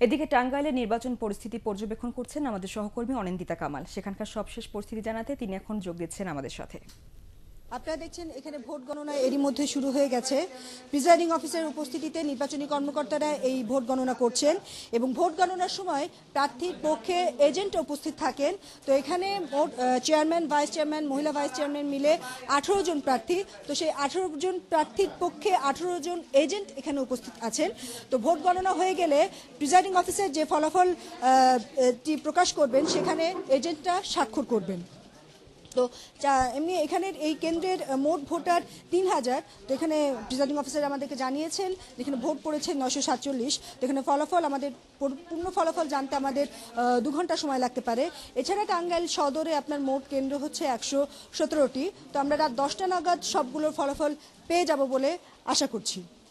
এদিকে টাঙ্গাইলের নির্বাচন পরিস্থিতি পর্যবেক্ষণ করছেন আমাদের সহকর্মী অনিন্দিতা কামাল। সেখানকার সবশেষ পরিস্থিতি জানাতে তিনি এখন যোগ দিচ্ছেন আমাদের সাথে। আপনারা দেখছেন এখানে ভোট গণনা এরই মধ্যে শুরু হয়ে গেছে। প্রিজাইডিং অফিসারের উপস্থিতিতে নির্বাচনী কর্মকর্তারা এই ভোট গণনা করছেন এবং ভোট গণনার সময় প্রার্থীর পক্ষে এজেন্ট উপস্থিত থাকেন। তো এখানে মোট চেয়ারম্যান, ভাইস চেয়ারম্যান, মহিলা ভাইস চেয়ারম্যান মিলে 18 জন প্রার্থী। তো সেই 18 জন প্রার্থীর পক্ষে 18 জন এজেন্ট এখানে উপস্থিত আছেন। তো ভোট গণনা হয়ে গেলে প্রিজাইডিং অফিসার যে ফলাফল প্রকাশ করবেন সেখানে এজেন্টরা স্বাক্ষর করবেন। তো এমনি এখানের এই কেন্দ্রের মোট ভোটার 3000। তো এখানে প্রিজাইডিং অফিসার আমাদেরকে জানিয়েছেন যেখানে ভোট পড়েছে 947। তো এখানে ফলাফল আমাদের পূর্ণ ফলাফল জানতে আমাদের 2 ঘন্টা সময় লাগতে পারে। এছাড়া টাঙ্গাইল সদরে আপনার মোট কেন্দ্র হচ্ছে 117টি। তো আমরা রাত 10টা নাগাদ সবগুলোর ফলাফল পেয়ে যাব বলে আশা করছি।